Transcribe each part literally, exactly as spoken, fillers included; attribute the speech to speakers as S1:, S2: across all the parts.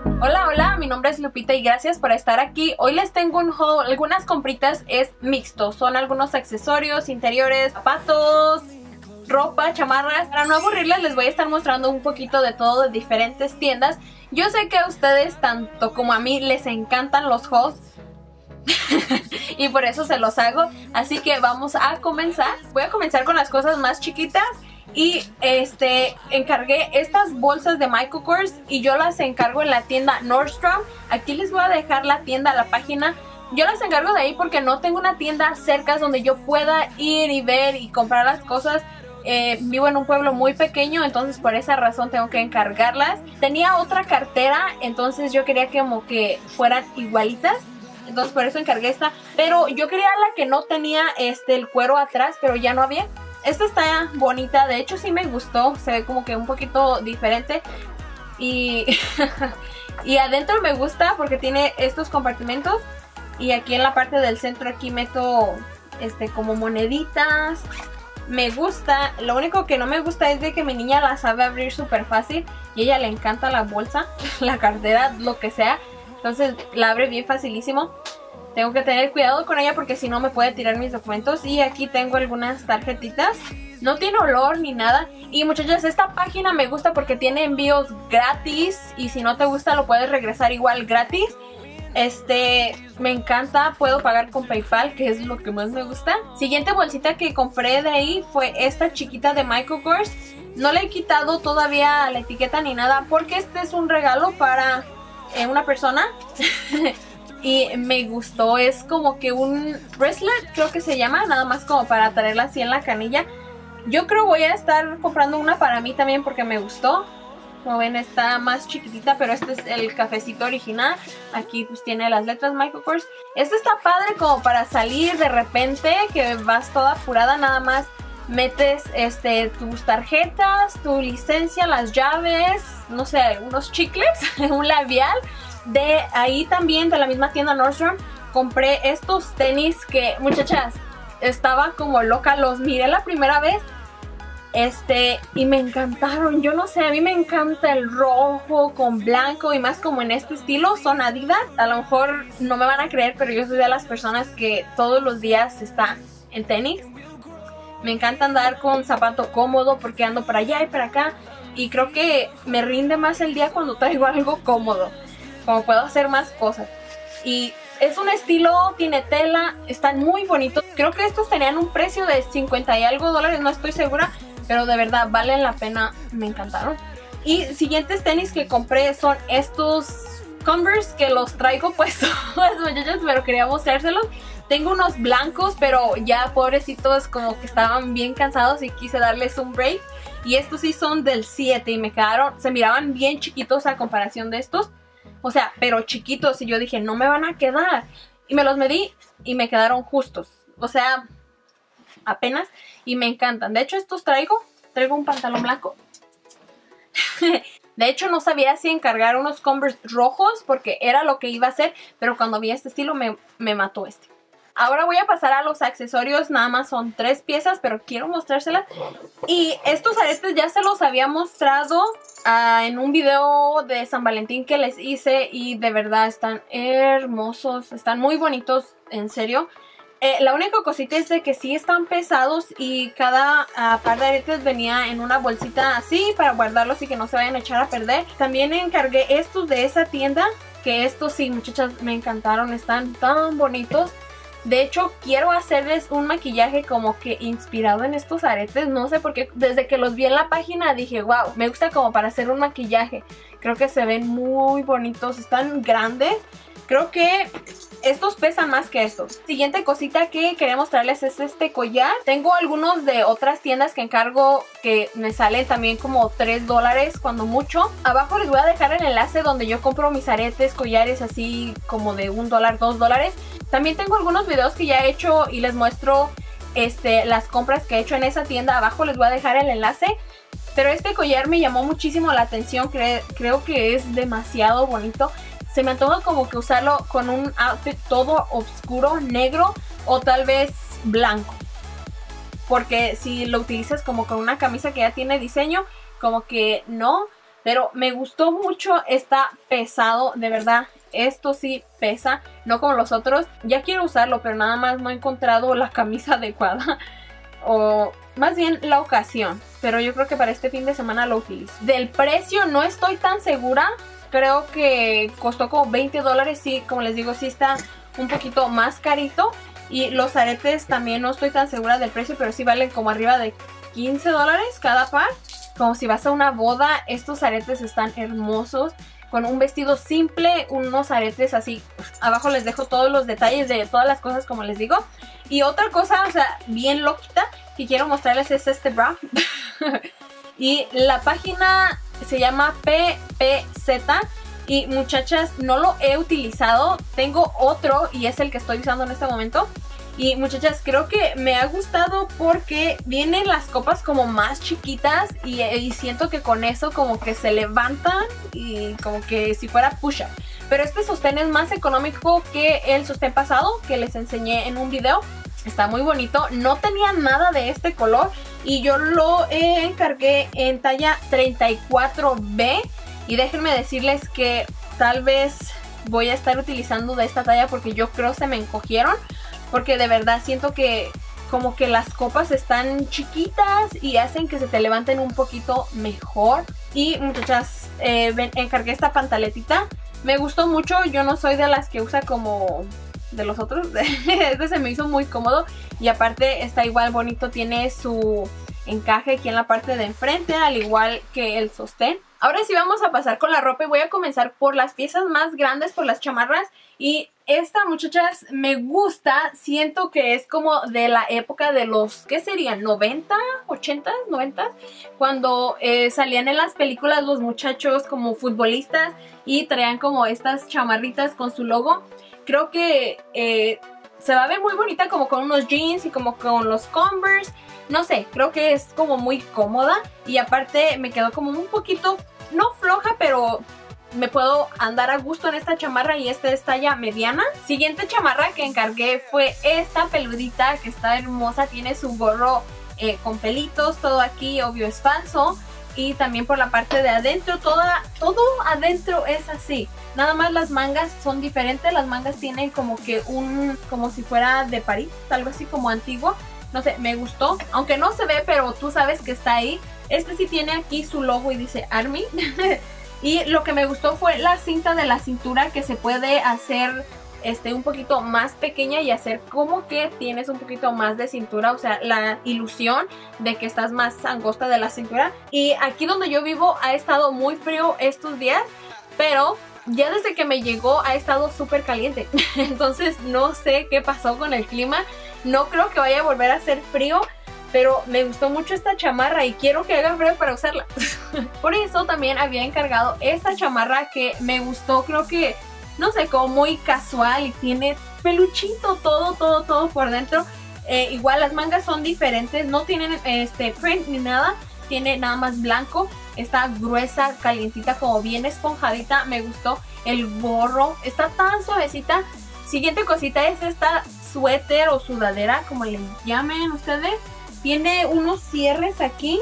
S1: Hola, hola, mi nombre es Lupita y gracias por estar aquí. Hoy les tengo un haul, algunas compritas, es mixto. Son algunos accesorios, interiores, zapatos, ropa, chamarras. Para no aburrirles les voy a estar mostrando un poquito de todo de diferentes tiendas. Yo sé que a ustedes, tanto como a mí, les encantan los hauls. Y por eso se los hago. Así que vamos a comenzar. Voy a comenzar con las cosas más chiquitas. Y este, encargué estas bolsas de Michael Kors y yo las encargo en la tienda Nordstrom. Aquí les voy a dejar la tienda, la página. Yo las encargo de ahí porque no tengo una tienda cerca donde yo pueda ir y ver y comprar las cosas. Eh, vivo en un pueblo muy pequeño, entonces por esa razón tengo que encargarlas. Tenía otra cartera, entonces yo quería que como que fueran igualitas. Entonces por eso encargué esta. Pero yo quería la que no tenía este, el cuero atrás, pero ya no había. Esta está bonita, de hecho sí me gustó, se ve como que un poquito diferente y, y adentro me gusta porque tiene estos compartimentos y aquí en la parte del centro aquí meto este como moneditas. Me gusta, lo único que no me gusta es de que mi niña la sabe abrir súper fácil y a ella le encanta la bolsa, la cartera, lo que sea, entonces la abre bien facilísimo. Tengo que tener cuidado con ella porque si no me puede tirar mis documentos. Y aquí tengo algunas tarjetitas. No tiene olor ni nada. Y muchachas, esta página me gusta porque tiene envíos gratis. Y si no te gusta lo puedes regresar igual gratis. Este, me encanta. Puedo pagar con PayPal, que es lo que más me gusta. Siguiente bolsita que compré de ahí fue esta chiquita de Michael Kors. No le he quitado todavía la etiqueta ni nada porque este es un regalo para eh, una persona. Y me gustó, es como que un bracelet, creo que se llama, nada más como para traerla así en la canilla. Yo creo voy a estar comprando una para mí también porque me gustó. Como ven está más chiquitita, pero este es el cafecito original. Aquí pues tiene las letras Michael Kors. Este está padre como para salir de repente, que vas toda apurada, nada más metes este, tus tarjetas, tu licencia, las llaves, no sé, unos chicles, un labial. De ahí también, de la misma tienda Nordstrom, compré estos tenis que, muchachas, estaba como loca. Los miré la primera vez este y me encantaron. Yo no sé, a mí me encanta el rojo con blanco y más como en este estilo. Son Adidas. A lo mejor no me van a creer, pero yo soy de las personas que todos los días están en tenis. Me encanta andar con zapato cómodo porque ando para allá y para acá. Y creo que me rinde más el día cuando traigo algo cómodo, como puedo hacer más cosas. Y es un estilo, tiene tela, están muy bonitos. Creo que estos tenían un precio de cincuenta y algo dólares, no estoy segura, pero de verdad valen la pena, me encantaron. Y siguientes tenis que compré son estos Converse que los traigo puestos, muchachos, pero quería mostrárselos. Tengo unos blancos, pero ya pobrecitos como que estaban bien cansados y quise darles un break. Y estos sí son del siete y me quedaron, se miraban bien chiquitos a comparación de estos. O sea, pero chiquitos, y yo dije, no me van a quedar. Y me los medí y me quedaron justos. O sea, apenas. Y me encantan. De hecho, estos traigo. Traigo un pantalón blanco. De hecho, no sabía si encargar unos Converse rojos porque era lo que iba a hacer. Pero cuando vi este estilo me, me mató este. Ahora voy a pasar a los accesorios, nada más son tres piezas, pero quiero mostrárselas. Y estos aretes ya se los había mostrado uh, en un video de San Valentín que les hice y de verdad están hermosos, están muy bonitos, en serio. Eh, la única cosita es de que sí están pesados y cada uh, par de aretes venía en una bolsita así para guardarlos y que no se vayan a echar a perder. También encargué estos de esa tienda, que estos sí, muchachas, me encantaron, están tan bonitos. De hecho, quiero hacerles un maquillaje como que inspirado en estos aretes. No sé por qué, desde que los vi en la página dije, wow, me gusta como para hacer un maquillaje. Creo que se ven muy bonitos, están grandes. Creo que estos pesan más que estos. Siguiente cosita que quería mostrarles es este collar. Tengo algunos de otras tiendas que encargo que me salen también como tres dólares cuando mucho. Abajo les voy a dejar el enlace donde yo compro mis aretes, collares así como de un dólar, dos dólares. También tengo algunos videos que ya he hecho y les muestro este, las compras que he hecho en esa tienda. Abajo les voy a dejar el enlace. Pero este collar me llamó muchísimo la atención. Cre- creo que es demasiado bonito. Se me antoja como que usarlo con un outfit todo oscuro, negro o tal vez blanco. Porque si lo utilizas como con una camisa que ya tiene diseño, como que no. pero me gustó mucho, está pesado, de verdad. Esto sí pesa, no como los otros. Ya quiero usarlo, pero nada más no he encontrado la camisa adecuada. O más bien la ocasión. Pero yo creo que para este fin de semana lo utilizo. Del precio no estoy tan segura. Creo que costó como veinte dólares. Sí, como les digo, sí está un poquito más carito. Y los aretes también no estoy tan segura del precio, pero sí valen como arriba de quince dólares cada par. Como si vas a una boda, estos aretes están hermosos. Con un vestido simple, unos aretes así. Abajo les dejo todos los detalles de todas las cosas, como les digo. Y otra cosa, o sea, bien loquita que quiero mostrarles es este bra. Y la página se llama P P Z. Y muchachas, no lo he utilizado. Tengo otro y es el que estoy usando en este momento. Y muchachas, creo que me ha gustado porque vienen las copas como más chiquitas y, y siento que con eso como que se levantan y como que si fuera push-up. Pero este sostén es más económico que el sostén pasado que les enseñé en un video. Está muy bonito, no tenía nada de este color y yo lo eh, encargué en talla treinta y cuatro B. Y déjenme decirles que tal vez voy a estar utilizando de esta talla porque yo creo se me encogieron. Porque de verdad siento que como que las copas están chiquitas y hacen que se te levanten un poquito mejor. Y muchachas, eh, ven, encargué esta pantaletita. Me gustó mucho, yo no soy de las que usa como de los otros. Este se me hizo muy cómodo y aparte está igual bonito, tiene su encaje aquí en la parte de enfrente, al igual que el sostén. Ahora sí vamos a pasar con la ropa y voy a comenzar por las piezas más grandes, por las chamarras. Y esta, muchachas, me gusta, siento que es como de la época de los, ¿qué serían? ¿noventa? ¿ochenta? ¿noventa? Cuando eh, salían en las películas los muchachos como futbolistas y traían como estas chamarritas con su logo. Creo que eh, se va a ver muy bonita como con unos jeans y como con los Converse. No sé, creo que es como muy cómoda y aparte me quedó como un poquito, no floja, pero me puedo andar a gusto en esta chamarra y esta es talla mediana. Siguiente chamarra que encargué fue esta peludita que está hermosa, tiene su gorro eh, con pelitos, todo aquí obvio es falso. Y también por la parte de adentro, toda, todo adentro es así. Nada más las mangas son diferentes, las mangas tienen como que un, como si fuera de París, algo así como antiguo. No sé, me gustó, aunque no se ve, pero tú sabes que está ahí. Este sí tiene aquí su logo y dice Army. Y lo que me gustó fue la cinta de la cintura que se puede hacer este, un poquito más pequeña y hacer como que tienes un poquito más de cintura. O sea, la ilusión de que estás más angosta de la cintura. Y aquí donde yo vivo ha estado muy frío estos días, pero ya desde que me llegó ha estado súper caliente. Entonces no sé qué pasó con el clima. No creo que vaya a volver a hacer frío, pero me gustó mucho esta chamarra y quiero que haga frío para usarla. Por eso también había encargado esta chamarra que me gustó, creo que, no sé, como muy casual y tiene peluchito, todo, todo, todo por dentro. Eh, igual las mangas son diferentes, no tienen este print ni nada, tiene nada más blanco. Está gruesa, calientita, como bien esponjadita, me gustó. El gorro está tan suavecita. Siguiente cosita es esta suéter o sudadera, como le llamen ustedes. Tiene unos cierres aquí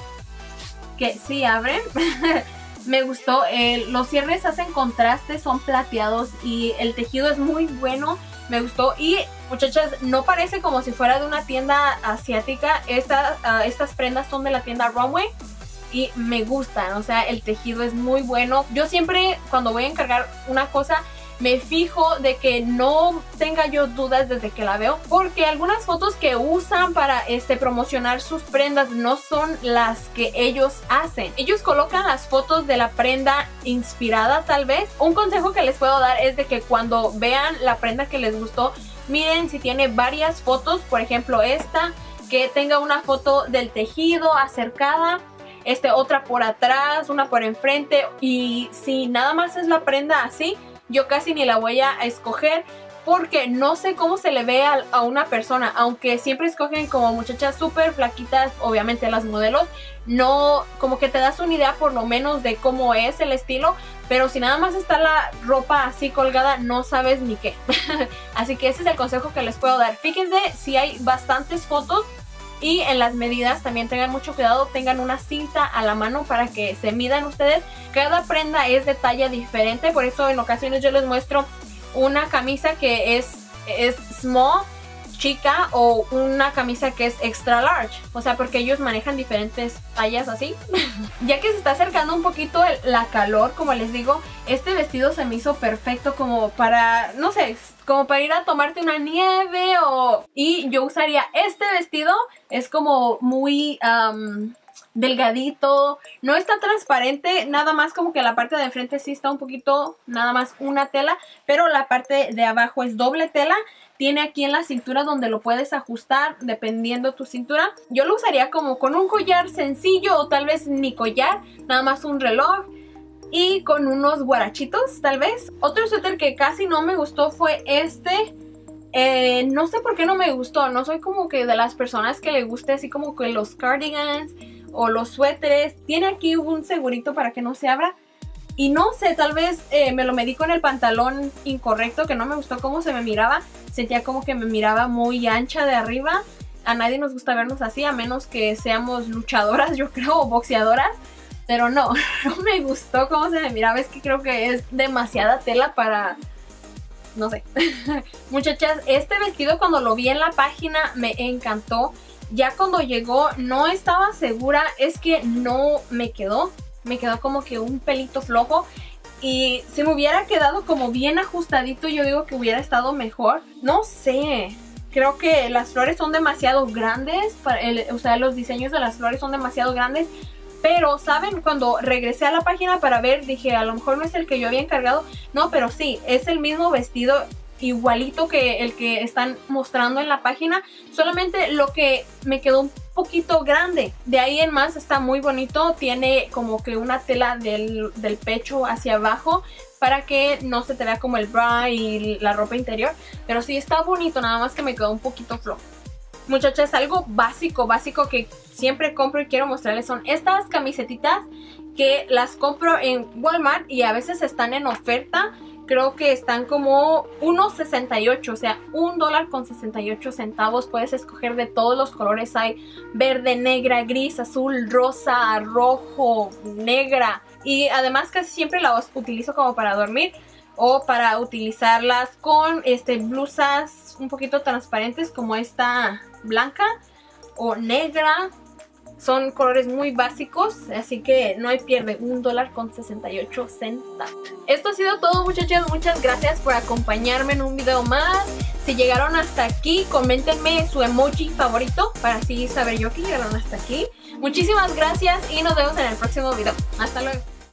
S1: que sí abren. Me gustó, eh, los cierres hacen contraste, son plateados y el tejido es muy bueno. Me gustó y muchachas, no parece como si fuera de una tienda asiática. Esta, uh, estas prendas son de la tienda Runway y me gustan, o sea, el tejido es muy bueno. Yo siempre cuando voy a encargar una cosa me fijo de que no tenga yo dudas desde que la veo, porque algunas fotos que usan para este, promocionar sus prendas no son las que ellos hacen. Ellos colocan las fotos de la prenda inspirada tal vez. Un consejo que les puedo dar es de que cuando vean la prenda que les gustó, miren si tiene varias fotos, por ejemplo esta, que tenga una foto del tejido acercada, este, otra por atrás, una por enfrente, y si nada más es la prenda así, yo casi ni la voy a escoger porque no sé cómo se le ve a, a una persona, aunque siempre escogen como muchachas súper flaquitas, obviamente las modelos, no, como que te das una idea por lo menos de cómo es el estilo, pero si nada más está la ropa así colgada, no sabes ni qué. Así que ese es el consejo que les puedo dar. Fíjense si hay bastantes fotos Y en las medidas también tengan mucho cuidado, tengan una cinta a la mano para que se midan ustedes. Cada prenda es de talla diferente, por eso en ocasiones yo les muestro una camisa que es, es small, chica, o una camisa que es extra large, o sea, porque ellos manejan diferentes tallas así. Ya que se está acercando un poquito el, la calor, como les digo, este vestido se me hizo perfecto como para, no sé, como para ir a tomarte una nieve o... Y yo usaría este vestido, es como muy um, delgadito, no está transparente, nada más como que la parte de enfrente sí está un poquito, nada más una tela, pero la parte de abajo es doble tela. Tiene aquí en la cintura donde lo puedes ajustar dependiendo tu cintura. Yo lo usaría como con un collar sencillo o tal vez ni collar, nada más un reloj y con unos guarachitos tal vez. Otro suéter que casi no me gustó fue este. Eh, no sé por qué no me gustó, no soy como que de las personas que le guste así como que los cardigans o los suéteres. Tiene aquí un segurito para que no se abra. Y no sé, tal vez eh, me lo medí con el pantalón incorrecto, que no me gustó cómo se me miraba. Sentía como que me miraba muy ancha de arriba. A nadie nos gusta vernos así, a menos que seamos luchadoras, yo creo, o boxeadoras. Pero no, no me gustó cómo se me miraba. Es que creo que es demasiada tela para... no sé. Muchachas, este vestido cuando lo vi en la página me encantó. Ya cuando llegó no estaba segura, es que no me quedó. Me quedó como que un pelito flojo. Y si me hubiera quedado como bien ajustadito, yo digo que hubiera estado mejor. No sé. Creo que las flores son demasiado grandes. Para el, o sea, los diseños de las flores son demasiado grandes. Pero, ¿saben? Cuando regresé a la página para ver, dije, a lo mejor no es el que yo había encargado. No, pero sí, es el mismo vestido, igualito que el que están mostrando en la página. Solamente lo que me quedó un poquito grande. De ahí en más está muy bonito. Tiene como que una tela del, del pecho hacia abajo para que no se te vea como el bra y la ropa interior. Pero sí está bonito, nada más que me quedó un poquito flojo. Muchachas, algo básico, básico que siempre compro y quiero mostrarles son estas camisetitas que las compro en Walmart y a veces están en oferta. Creo que están como uno sesenta y ocho, o sea, un dólar con sesenta y ocho centavos. Puedes escoger de todos los colores. Hay verde, negra, gris, azul, rosa, rojo, negra. Y además casi siempre las utilizo como para dormir o para utilizarlas con este, blusas un poquito transparentes como esta blanca o negra. Son colores muy básicos, así que no hay pierde. Un dólar con sesenta y ocho centavos. Esto ha sido todo, muchachas. Muchas gracias por acompañarme en un video más. Si llegaron hasta aquí, coméntenme su emoji favorito para así saber yo que llegaron hasta aquí. Muchísimas gracias y nos vemos en el próximo video. Hasta luego.